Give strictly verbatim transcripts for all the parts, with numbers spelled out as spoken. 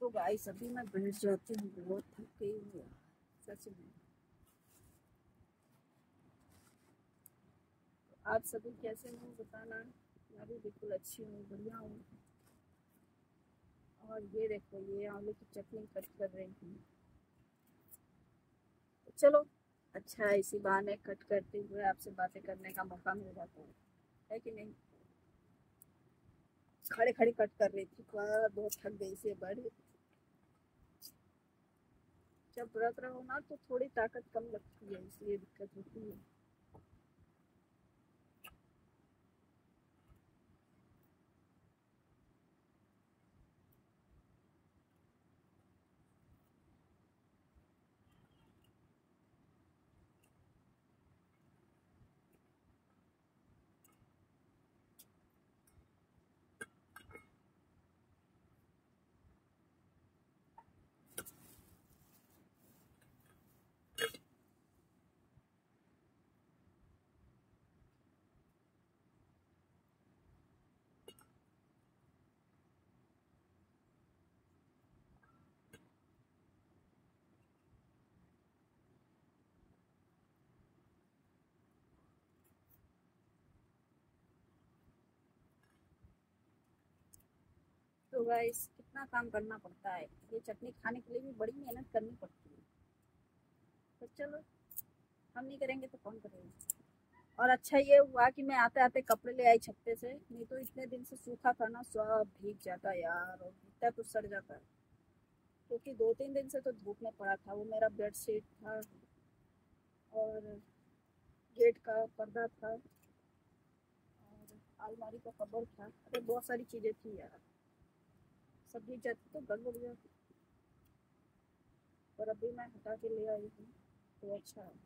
तो गाइस अभी मैं बैठ जाती हूँ, बहुत थक गई हूँ यार सच में। तो आप सभी कैसे हो बताना। मैं भी बिल्कुल अच्छी हूँ, बढ़िया हूँ। और ये देखो, ये आलू की चटनी कट कर रही हूँ। तो चलो, अच्छा है, इसी बहाने कट करते हुए आपसे बातें करने का मौका मिल जाता है है कि नहीं। खड़े खड़े कट कर रही थी, पर बहुत थक गई से बढ़। जब व्रत रहो ना तो थोड़ी ताकत कम लगती है, इसलिए दिक्कत होती है। तो गाइस कितना काम करना पड़ता है, ये चटनी खाने के लिए भी बड़ी मेहनत करनी पड़ती है। तो चलो, हम नहीं करेंगे तो कौन करेगा। और अच्छा ये हुआ कि मैं आते आते कपड़े ले आई छत्ते से, नहीं तो इतने दिन से सूखा था ना, सब भीग जाता यार, और भीगता तो सड़ जाता है। क्योंकि दो तीन दिन से तो धूप में पड़ा था, वो मेरा बेड शीट था और गेट का पर्दा था और अलमारी का कवर था, अरे बहुत सारी चीज़ें थी यार, सब भीग जाती तो गड़बड़ हो जाती। और अभी मैं हटा के ले आई हूँ, तो अच्छा है।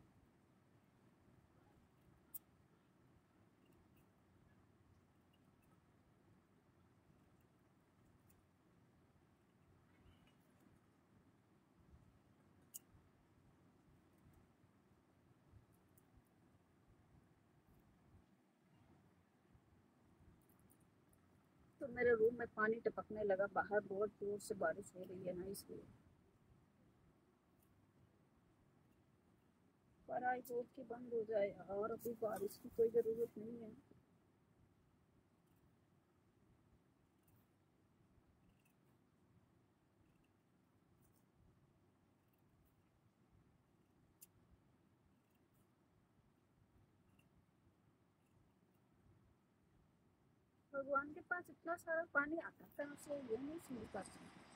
तो मेरे रूम में पानी टपकने लगा, बाहर बहुत जोर से बारिश हो रही है ना, इसलिए। पर आई होप कि बंद हो जाए और अभी बारिश की कोई ज़रूरत नहीं है। भगवान के पास इतना सारा पानी आता है, उसे ये नहीं समझ पाती।